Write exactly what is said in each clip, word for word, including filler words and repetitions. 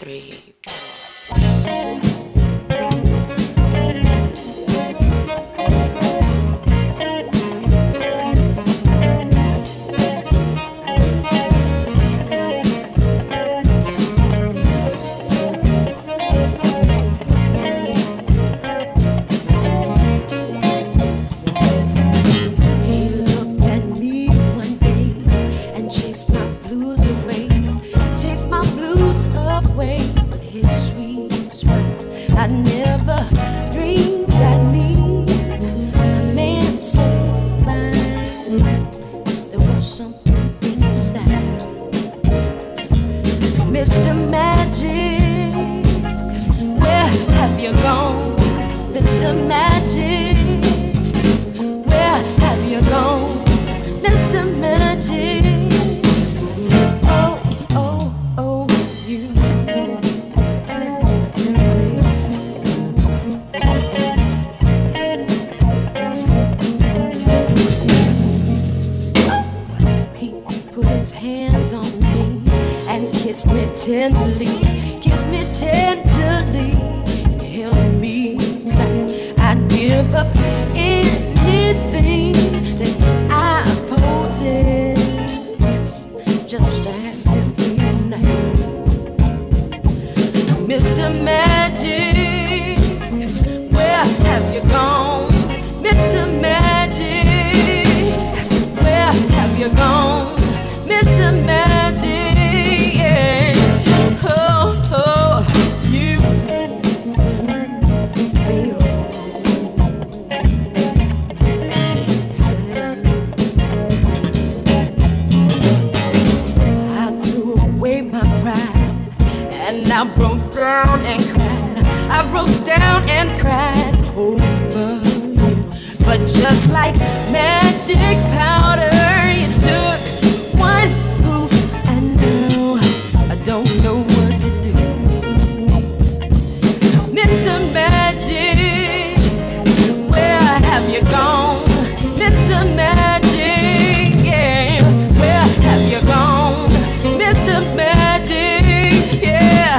three, Mister Magic, where have you gone? Mister Magic, where have you gone? Mister Magic, oh, oh, oh, you tell me. He put his hands on me and kiss me tenderly, kiss me tenderly, held me tight. I'd give up anything that I possess just to have him tonight. Mister Magic, where have you gone? Mister Magic, where have you gone? Mister Magic. I broke down and cried, I broke down and cried over you. But just like magic powder, you took one move and now I don't know what to do. Mister Magic, where have you gone? Mister Magic, yeah, where have you gone? Mister Magic, yeah.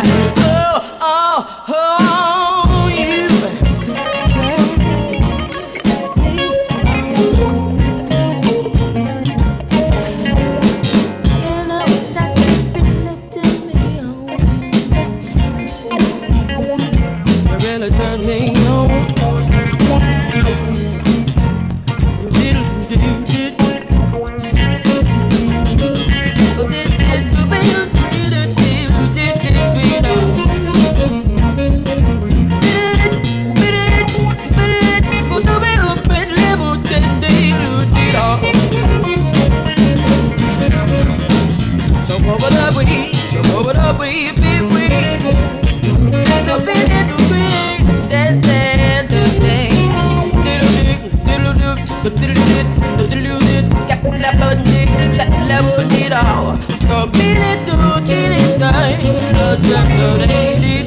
Turn me on. So over the way, so over the way, baby. So big and big, that that that thing. Diddle dick, diddle dick, diddle dick, diddle dick. Got la bunny, got la bunny, all. So big and do, did it, die.